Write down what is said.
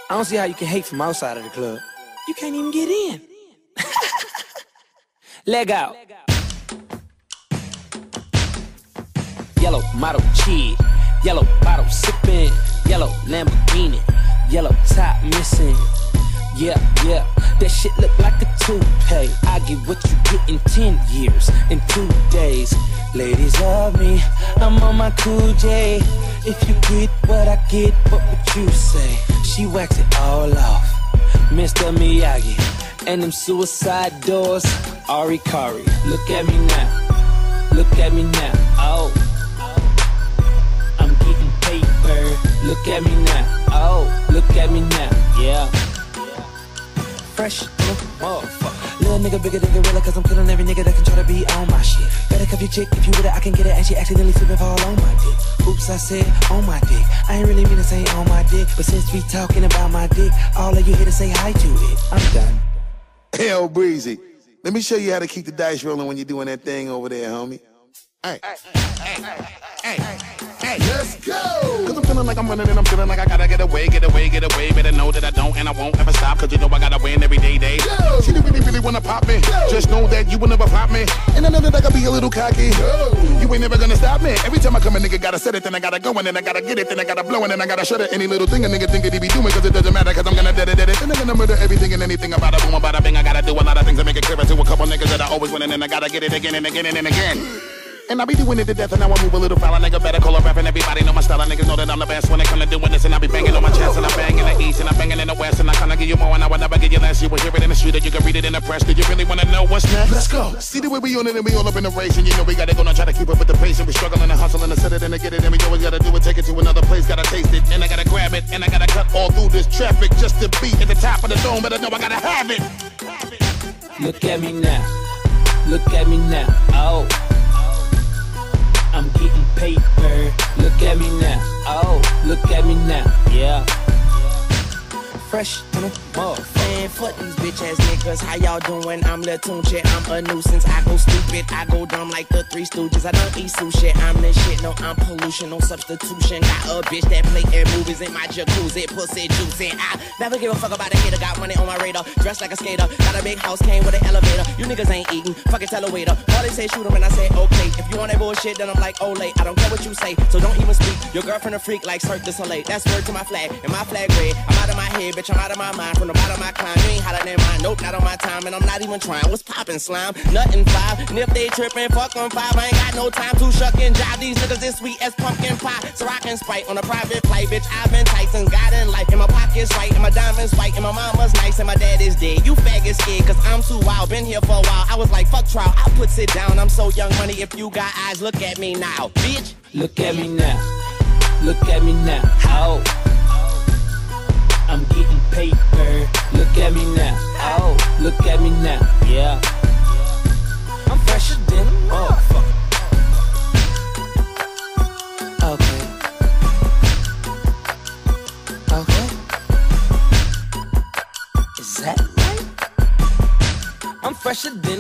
I don't see how you can hate from outside of the club. You can't even get in. Leg out. Yellow model cheese, yellow bottle sipping, yellow Lamborghini, yellow top missing. Yeah, yeah, that shit look like a toupee. I get what you get in 10 years, in 2 days. Ladies love me, I'm on my cool J. If you get what I get, what would you say? She wax it all off, Mr. Miyagi. And them suicide doors, Ari Kari. Look at me now, look at me now, oh. I'm getting paper, look at me now, oh. Look at me now, yeah. Fresh, motherfucker. Little nigga bigger than gorilla, cause I'm killing every nigga that can try to be on my shit. Better cuff your chick, if you with it, I can get it, and she accidentally slip and fall on my dick. Oops, I said on my dick. I ain't really mean to say on my dick, but since we talking about my dick, all of you here to say hi to it. I'm done. Hell, Breezy, let me show you how to keep the dice rolling when you're doing that thing over there, homie. Hey, let's go! Cause I'm feeling like I'm running and I'm feeling like I gotta get away. Better know that I don't and I won't ever stop, cause you know I gotta win every day. Go. She didn't really wanna pop me. Go. Just know that you will never pop me. And I know that I gotta be a little cocky. Go. You ain't never gonna stop me. Every time I come a nigga gotta set it, then I gotta go, and then I gotta get it, then I gotta blow, and then I gotta shut it. Any little thing a nigga think that he be doing, cause it doesn't matter, cause I'm gonna dead it. Then I'm gonna murder everything and anything about a boom, about a bing. I gotta do a lot of things to make it clear to a couple niggas that I always win, and then I gotta get it again and again and again. And I be doing it to death, and now I move a little foul. A nigga better call a rap, and everybody know my style. Niggas know that I'm the best when they come to doing this. And I be banging on my chest, and I bang in the east, and I banging in the west. And I kinda give you more, and I will never give you less. You will hear it in the street, or you can read it in the press. Do you really wanna know what's next? Let's go. See the way we on it, and we all up in the race. And you know we gotta go and try to keep up with the pace. And we struggling and hustling to set it and to get it. And we always gotta do it, take it to another place. Gotta taste it, and I gotta grab it. And I gotta cut all through this traffic just to be at the top of the dome. But I know I gotta have it. Look at me now, look at me now, oh. I'm getting paper, look at me now, oh. Look at me now, yeah. Fresh to the motherfucker. Man, fuck these bitch ass niggas, how y'all doing? I'm Lil Tunchi, I'm a nuisance. I go stupid, I go dumb like the Three Stooges. I don't eat sushi, I'm the shit, no, I'm pollution, no substitution. Got a bitch that play air movies in my jacuzzi, pussy juicy. I never give a fuck about a hater, got money on my radar, dressed like a skater. Got a big house, came with an elevator. You niggas ain't eating, fucking tell a waiter. All they say shoot 'em and I say okay. If you want that bullshit, then I'm like, oh late. I don't care what you say, so don't even speak. Your girlfriend a freak like Cirque du Soleil. That's word to my flag, and my flag red. I'm out of my head, bitch, I'm out of my mind. From the bottom of my climb, you ain't hotter than mine. Nope, not on my time, and I'm not even trying. What's poppin', slime? Nothing 5. And if they trippin', fuck them 5. I ain't got no time to shuck and jive. These niggas is sweet as pumpkin pie. So I can Sprite on a private flight, bitch. I've been Tyson, God in life. And my pocket's right, and my diamonds white, and my mama's nice, and my dad is dead. You faggots scared, cause I'm too wild. Been here for a while. I was like, fuck trial. I put sit down. I'm so young money. If you got eyes, look at me now, bitch. Look at me now, look at me now, oh. I'm getting paper, look at me now, oh. Look at me now, yeah. I'm fresher than a motherfucker. Okay. Okay. Is that right? I'm fresher than